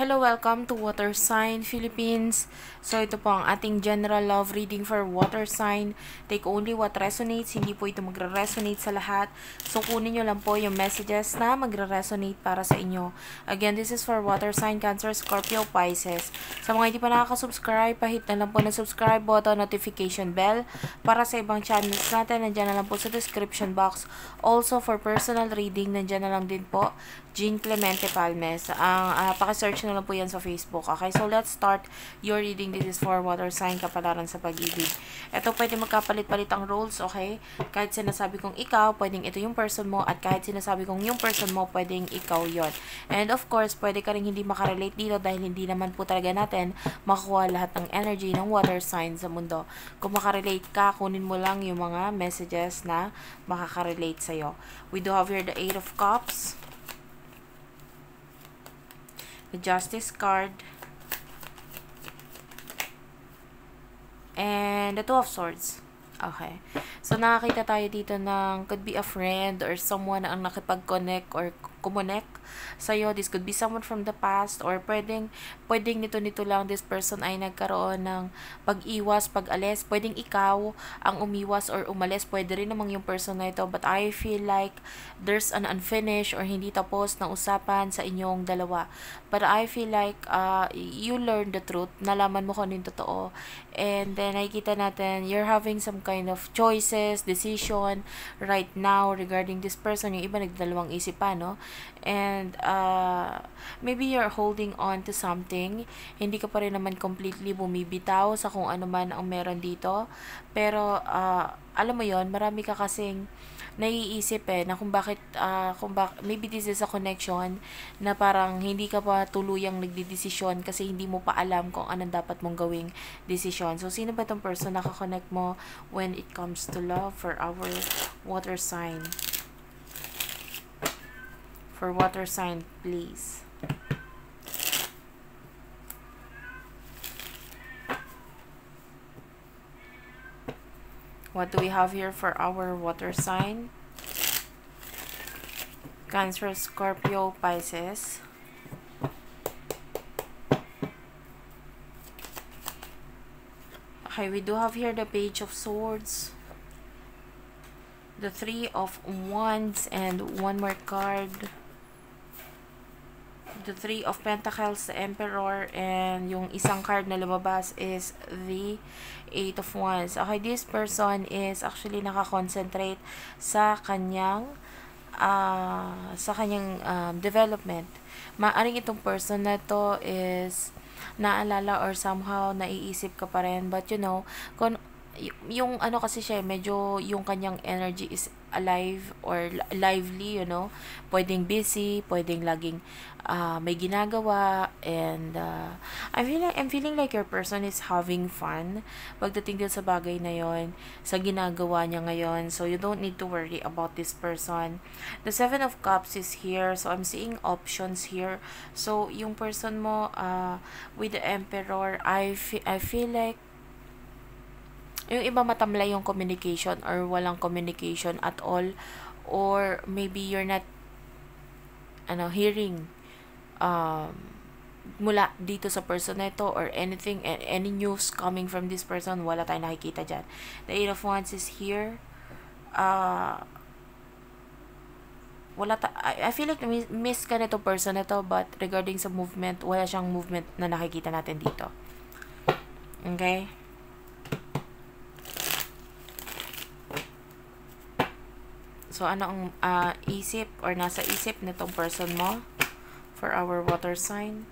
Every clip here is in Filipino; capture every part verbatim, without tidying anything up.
Hello, welcome to Water Sign Philippines. So, ito po ang ating general love reading for water sign. Take only what resonates. Hindi po ito magre-resonate sa lahat. So, kunin nyo lang po yung messages na magre-resonate para sa inyo. Again, this is for water sign, Cancer, Scorpio, Pisces. Sa mga hindi pa nakaka-subscribe, pahit na lang po na subscribe button, notification bell. Para sa ibang channels natin, nandyan na lang po sa description box. Also, for personal reading, nandyan na lang din po, Jean Clemente Palmes. Ang uh, paki-search na lang po yan sa Facebook. Okay, so let's start your reading. This is for water sign, kapalaran sa pag-ibig. Ito, pwede magkapalit-palit ang roles, okay? Kahit sinasabi kong ikaw, pwedeng ito yung person mo, at kahit sinasabi kong yung person mo, pwedeng ikaw yon. And of course, pwede ka rin hindi makarelate dito dahil hindi naman po talaga natin makuha lahat ng energy ng water sign sa mundo. Kung makarelate ka, kunin mo lang yung mga messages na makakarelate sa'yo. We do have here the Eight of Cups, the Justice card, and the Two of Swords. Okay. So, nakakita tayo dito ng could be a friend or someone ang nakipag-connect or kumonek sa'yo. This could be someone from the past or pwedeng, pwedeng nito-nito lang this person ay nagkaroon ng pag-iwas, pag-alis. Pwedeng ikaw ang umiwas or umalis. Pwede rin namang yung person na ito. But I feel like there's an unfinished or hindi tapos na usapan sa inyong dalawa. But I feel like uh, you learn the truth. Nalaman mo kung ano yung totoo. And then, nakikita natin, you're having some kind of choices, decision right now regarding this person. Yung iba nagdalawang isip pa, no? And uh, maybe you're holding on to something. Hindi ka pa rin naman completely bumibitaw sa kung ano man ang meron dito. Pero, uh, alam mo yon, marami ka kasing naiisip eh, na kung bakit, uh, kung bak maybe this is a connection na parang hindi ka pa tuluyang nagdidesisyon kasi hindi mo pa alam kung anong dapat mong gawing decision. So, sino ba itong person na kakonect mo when it comes to love for our water sign? For water sign, please. What do we have here for our water sign? Cancer, Scorpio, Pisces. Okay, we do have here the Page of Swords, the Three of Wands, and one more card, the Three of Pentacles, the Emperor, and yung isang card na lumabas is the Eight of Wands. Okay, this person is actually nakakonsentrate sa kanyang uh, sa kanyang um, development. Maaring itong person na to is naalala or somehow naiisip ka pa rin, but you know, kung yung ano kasi siya, medyo yung kanyang energy is alive or lively, you know. Pwedeng busy, pwedeng laging uh, may ginagawa, and uh, I feel like, I'm feeling like your person is having fun pagdating din sa bagay na yon, sa ginagawa niya ngayon. So, you don't need to worry about this person. The Seven of Cups is here. So, I'm seeing options here. So, yung person mo uh, with the Emperor, I, fe I feel like yung iba matamlay yung communication or walang communication at all, or maybe you're not ano hearing um mula dito sa person na ito or anything, any news coming from this person, wala tayong nakikita dyan. The Eight of Wands is here. uh wala ta I, I feel like miss ka nito person na to, but regarding sa movement, wala siyang movement na nakikita natin dito. Okay, so, ano ang uh, isip or nasa isip nitong person mo for our water sign?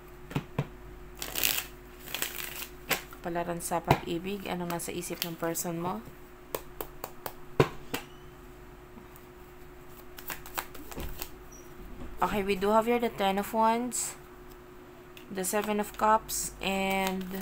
Kapalaran sa pag-ibig, anong nasa isip ng person mo? Okay, we do have here the Ten of Wands, the Seven of Cups, and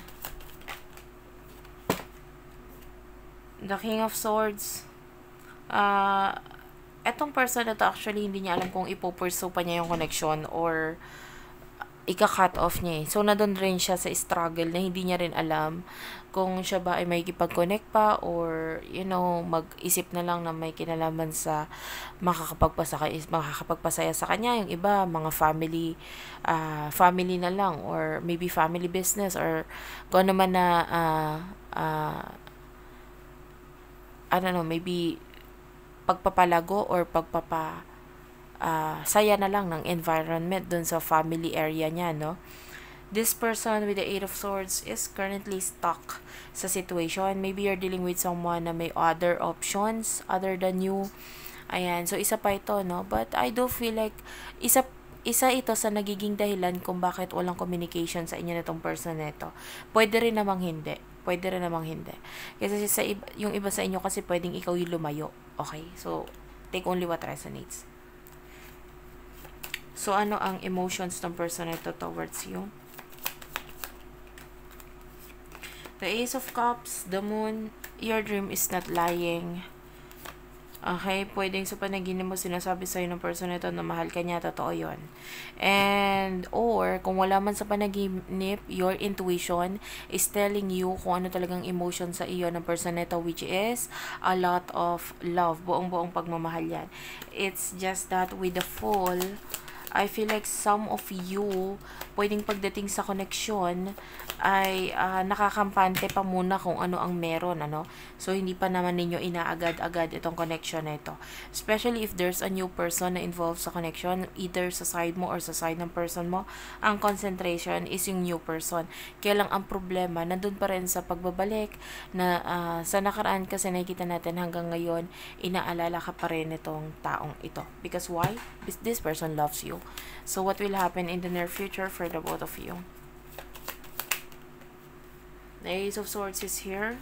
the King of Swords. Uh, etong person na to actually hindi niya alam kung ipo-pursue pa niya yung connection or ika-cut off niya eh. So, nadun rin siya sa struggle na hindi niya rin alam kung siya ba ay may kipag-connect pa or, you know, mag-isip na lang na may kinalaman sa makakapagpasaya, makakapagpasaya sa kanya. Yung iba, mga family, uh, family na lang or maybe family business or kung ano man na, uh, uh, I don't know, maybe pagpapalago or pagpapa uh, saya na lang ng environment dun sa family area niya, no? This person with the Eight of Swords is currently stuck sa situation. Maybe you're dealing with someone na may other options other than you. Ayan. So, isa pa ito, no? But I do feel like, isa, isa ito sa nagiging dahilan kung bakit walang communication sa inyo nitong person na ito. Pwede rin namang hindi. Pwede rin namang hindi. Kasi sa iba, yung iba sa inyo kasi pwedeng ikaw yung lumayo. Okay? So, take only what resonates. So, ano ang emotions ng person na ito towards you? The Ace of Cups, the Moon, your dream is not lying. Okay, pwedeng sa panaginip mo sinasabi sa'yo ng person ito na mahal ka niya, totoo yun. And, or, kung wala man sa panaginip, your intuition is telling you kung ano talagang emotion sa iyo ng person ito, which is a lot of love, buong-buong pagmamahal yan. It's just that with the Fool, I feel like some of you, pwedeng pagdating sa connection, ay uh, nakakampante pa muna kung ano ang meron, ano? So, hindi pa naman ninyo inaagad-agad itong connection na ito. Especially if there's a new person na involved sa connection, either sa side mo or sa side ng person mo, ang concentration is yung new person. Kaya lang ang problema, nandun pa rin sa pagbabalik, na uh, sa nakaraan kasi nakikita natin hanggang ngayon, inaalala ka pa rin itong taong ito. Because why? Because this person loves you. So, what will happen in the near future for the both of you? The Ace of Swords is here.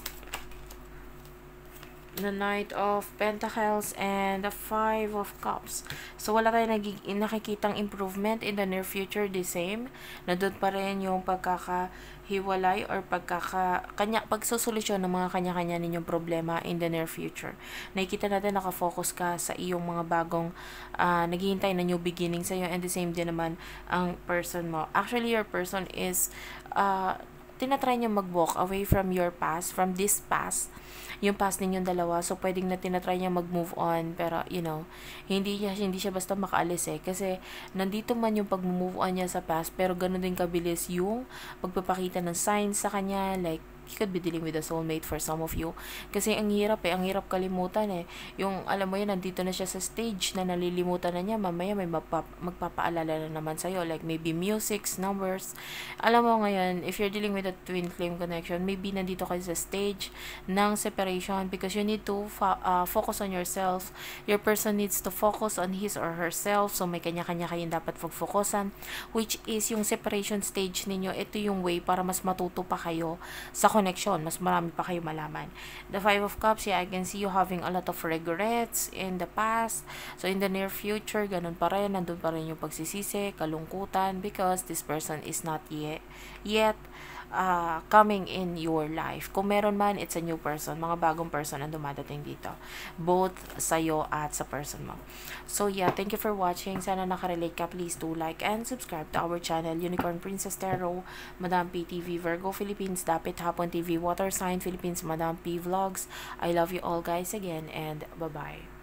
The Knight of Pentacles and the Five of Cups. So, wala tayong nakikitang improvement in the near future. The same. Nandun pa rin yung pagkakahiwalay or pagkaka, kanya, pagsosolusyon ng mga kanya-kanya ninyong problema in the near future. Nakikita natin nakafocus ka sa iyong mga bagong uh, naghihintay na new beginning sa iyo, and the same din naman ang person mo. Actually, your person is uh, tinatry niya mag-walk away from your past, from this past, yung past ninyong dalawa. So, pwedeng na tinatry niya mag-move on, pero, you know, hindi niya, hindi siya basta makaalis eh. Kasi, nandito man yung pag-move on niya sa past, pero ganun din kabilis yung pagpapakita ng signs sa kanya, like, he could be dealing with a soulmate for some of you. Kasi ang hirap eh, ang hirap kalimutan eh. Yung, alam mo yun, nandito na siya sa stage na nalilimutan na niya, mamaya may magpap magpapaalala na naman sa'yo, like maybe musics, numbers. Alam mo ngayon, if you're dealing with a twin flame connection, maybe nandito kayo sa stage ng separation because you need to fo uh, focus on yourself. Your person needs to focus on his or herself, so may kanya-kanya kayong dapat focus-focusan, which is yung separation stage ninyo. Ito yung way para mas matuto pa kayo sa connection, mas marami pa kayo malaman. The Five of Cups, yeah, I can see you having a lot of regrets in the past. So, in the near future, ganun pa rin, nandun pa rin yung pagsisisi, kalungkutan, because this person is not yet, yet uh, coming in your life. Kung meron man, it's a new person, mga bagong person ang dumadating dito. Both sa'yo at sa person mo. So, yeah, thank you for watching. Sana nakarelate ka. Please do like and subscribe to our channel, Unicorn Princess Tarot, Madam P T V, Virgo Philippines, Dapit Hapon T V, Water Sign Philippines, Madam P Vlogs. I love you all guys again, and bye-bye.